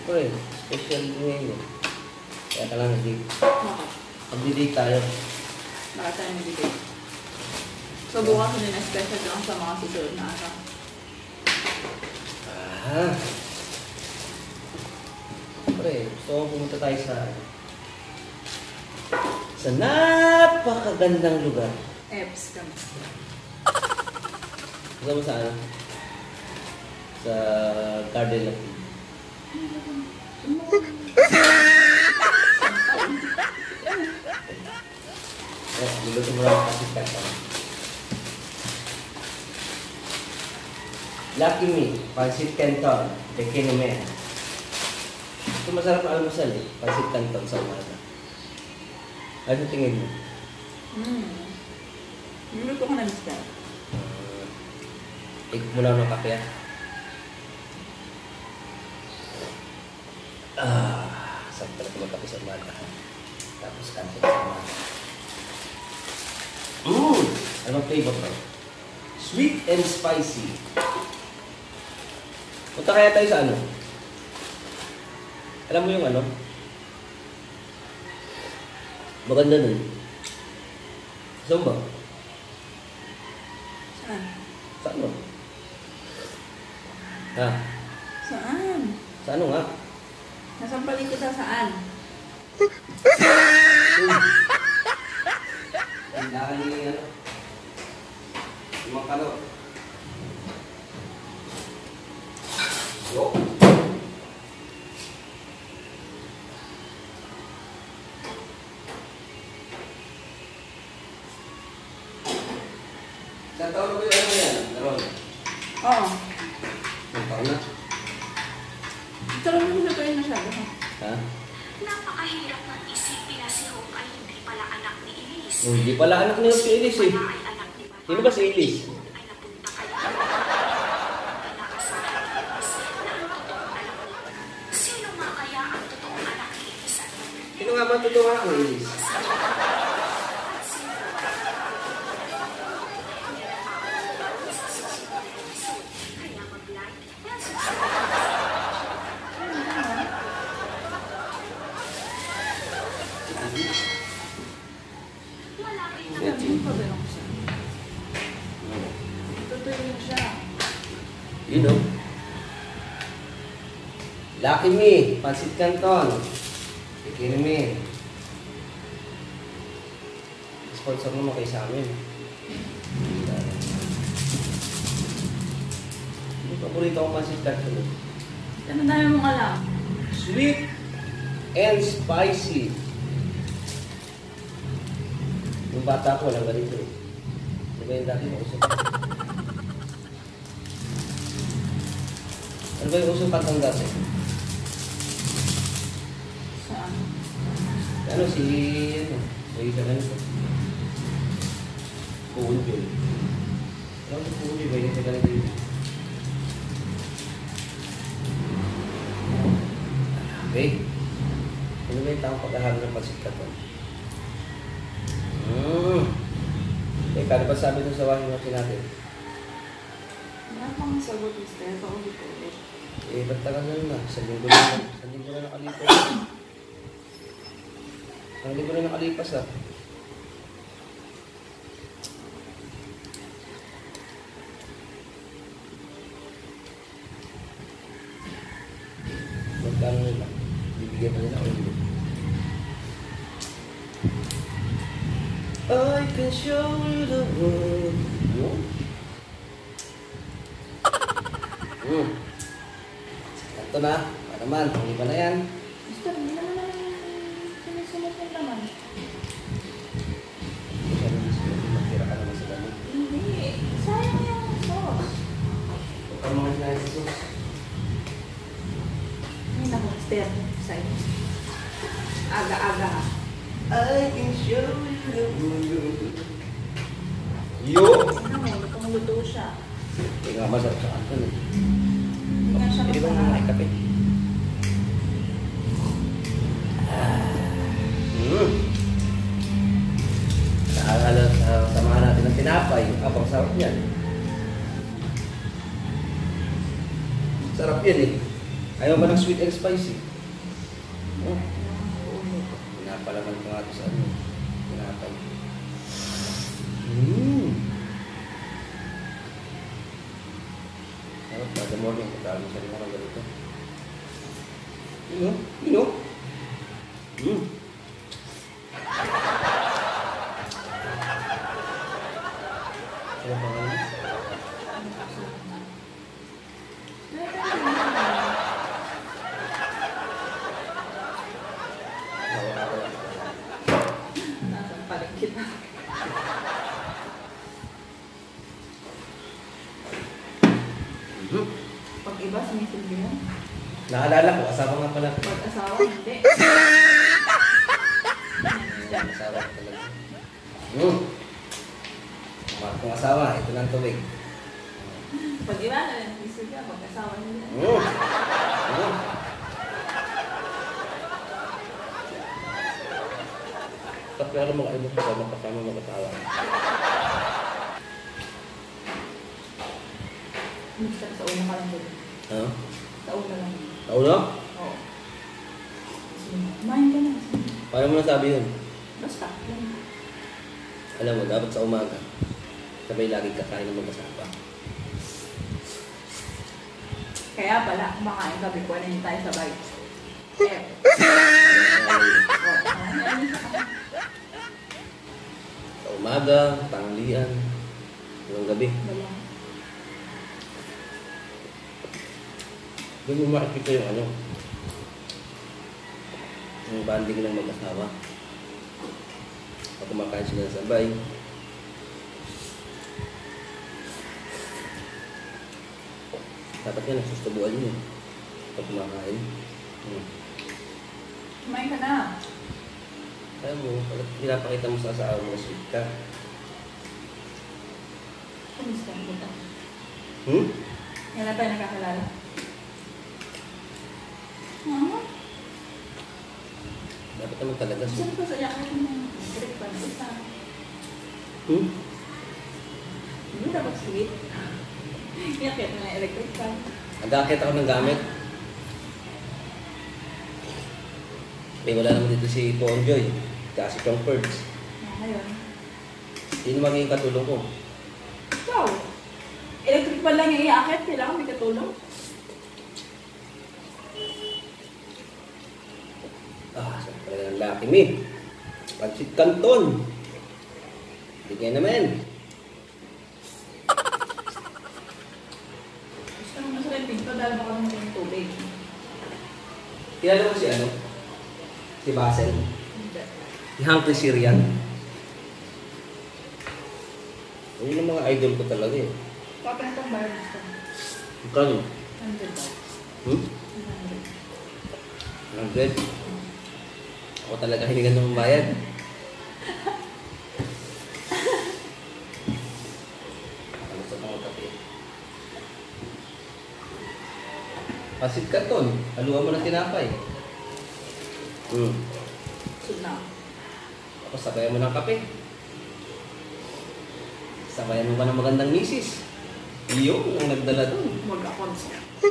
Siyempre, special ngayon. Kaya ka lang nag-date. Okay. Mag-date tayo. Baka tayo nag-date. So, bukas ko din na special lang sa mga susunod na araw. Siyempre, gusto ko pumunta tayo sa napakagandang lugar. Eps kami. Gusto mo sa ano? Sa Garden of Eden. Niluto mo lang kasi kata. Lucky me, Pansit Canton, Pekin Mea. Ito masarap na almusal eh, Pansit Canton sa umaga. Ano tingin mo? Niluto ko na mister. Ikot mo lang ng kape. Sarap talaga magkape sa umaga. Tapos kanto sa umaga. Ano ang flavor ba? Sweet and spicy. Punta kaya tayo sa ano? Alam mo yung ano? Maganda nun. Saan ba? Saan? Sa ano? Ha? Saan? Sa ano nga? Nasampalin kita saan? Tindahan niyo yung ano? Yung mga kalo. Yo! Sa taon ko yung ano yan? Naroon? Oo. Ang taon na? Sarap mo siya kayo masyado. Ha? Napakahirap ng isipin na si Hope ay hindi pala anak ni Elise. Hindi pala anak niyo si Elise eh. Wala ay anak ni Maria. Sino ba si Elise? Ay napunta kay Pinakasabi ni Elise na ang totoong anak niya. Sino nga kaya ang totoong anak ni Elise? Sino nga ba ang totoo anak ni Elise? Kaya mag-like and subscribe. Malapit na Sabi mo pa ba lang siya? Totoo yun siya. You know? Lucky me, Pansit Canton. Pekin me. Sponsor naman kayo sa amin. Yung paborito ko Pansit Canton. Ano dami mong alam? Sweet and spicy. Yung bata ko, walang ganito eh. Diba yung dati mo usap? Ano ba yung usap kantang dati? Saan? Ano si... ano? May isa ganito. Puunjoy. Ano si Puunjoy ba? Yung isa ganito yun. Okay. Ano ba yung taong pagkahalo ng Pansit Canton? Ano ba sabi nung sa washing machine natin? Wala pang sagot, mister. Paulit-ulit. Ba't tagal na? Sa linggo na nakalipas. Ang linggo na nakalipas ah. Magkano nila? Bibigyan pa nila o hindi? I can show you the world. Yun? Ito na. Ano naman? Hindi pa na yan. Mister, hindi naman sinisunod yung laman. Magtira ka naman sa dami. Hindi. Sayang yung sauce. Huwag ka mga sinahin sa sauce. Hindi na ko, mister. Sa'yo. Aga-aga ha. I can show you the world. Yo! Ano mo, lutong luto siya. Hindi nga masarap sa kanto. Hindi nga siya Hindi ba masarap. may kape? Samahan natin ng tinapay. Abang sarap yan. Sarap yan eh. Ayaw ba ng sweet and spicy? Oh. Pinapalaman ko nga ito sa ano. Pinapal. Sarap, kada morning. Pagkakalong sa rin ako ganito. Yun o? Yun o? Sarap ang ano? Nasaan pa rin kita. Pag iba, sinisilbi mo. Naalala ko, asawa nga pala. Pag asawa, hindi. Ayan, asawa ko talaga. Kung asawa, ito lang tubig. Pag iba na lang, sinisilbi mo. Pag asawa, hindi. Tapi ano mga iba kasama mag-asawa. Minsan sa una ka lang din. Ano? Sa una lang. Naulo? Oo. Kumain ka na. Paano mo nasabi yun? Basta. Yan. Alam mo, dapat sa umaga, sabay lagi kakain ng mag-asawa. Kaya pala, kumakain kami ko na tayo sabay. Eh. Sa umaga, tanghalian, hanggang gabi. Wala. Doon mo makikita yung ano, yung banding ng mag-asawa. Pag kumakain sila ng sabay. Dapat nga nagsustubuan yun. Pag kumakain. Kumain ka na. Kaya mo, pag pinapakita mo sa asawa mo na sweet ka. Kumusta ang kita? Yan na tayo nakakilala. Dapat naman talaga sweet. Saan ko sa yakin ng electric fan? Basta. Hindi dapat sweet. Yakit na ng electric fan. Nag-aakit ako ng gamit. Wala naman dito si Ponjoy. Kaya si Chong Perds. Ngayon. Yun magiging katulong ko. Ikaw. Electric fan lang yung iakit. Kailangan may katulong. Saan talaga ng laki mi. Pansit Canton. Bigyan naman. Gusto mo sa rin pinto dahil baka mo yung tubig. Kilala mo si ano? Si Basel. Hindi. Si Hanky Syrian. Yun ang mga idol ko talaga eh. Papentong bayar gusto. Magkano? 100 ba? 100. 100. Ako talaga hiningan ng bayad. Nakalusot ang kape. Pansit Canton. Haluan mo ng tinapay. Sud na. Tapos sabayan mo ng kape. Sabayan mo ba ng magandang misis? Iyo, ang nagdala doon. Mag-accounts.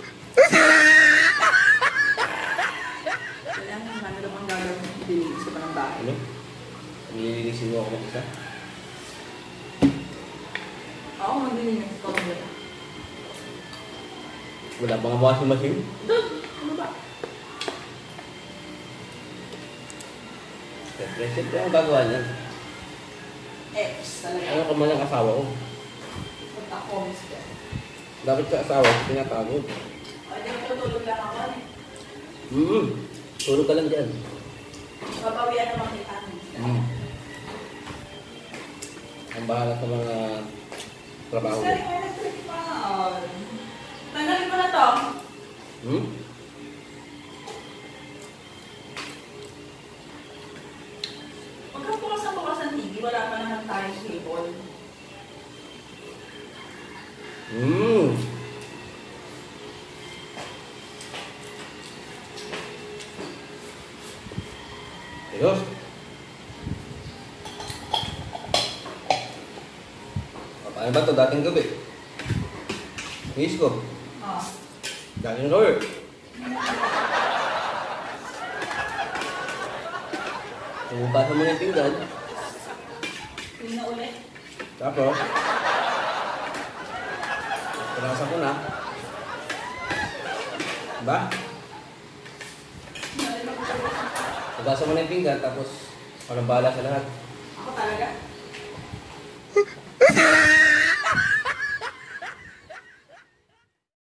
Kailangan ano naman gagawin. Dilinis ko pa ng bahay. Ano? Nililinisin mo ako mag-isa? Ako maglilinis. Ikaw maglilinis. Wala bang washing machine? Doon! Ano ba? Siyempre ang gagawa niyan. X talaga. Ano ka man ang asawa ko? Mag-accounts ka. Dapat sa asawa ko pinapagod. Hindi ko tutulog lang ako eh. Tulog ka lang dyan. Papawian naman kita. Ang bahala sa mga trabaho mo. Sorry, may electric fan. Tanggalin mo na to. Huwag kang bukas ng TV. Wala pa naman tayong cable. Ayos. Paano ba ito? Dating gabi. Miss ko. Ah. Dating lawyer. Hugasan mo na yung pinggan. Yun na ulit. Tapos, pinasan ko na. Diba? Hugasan mo na yung pinggan, tapos walang bahala sa lahat. Ako talaga.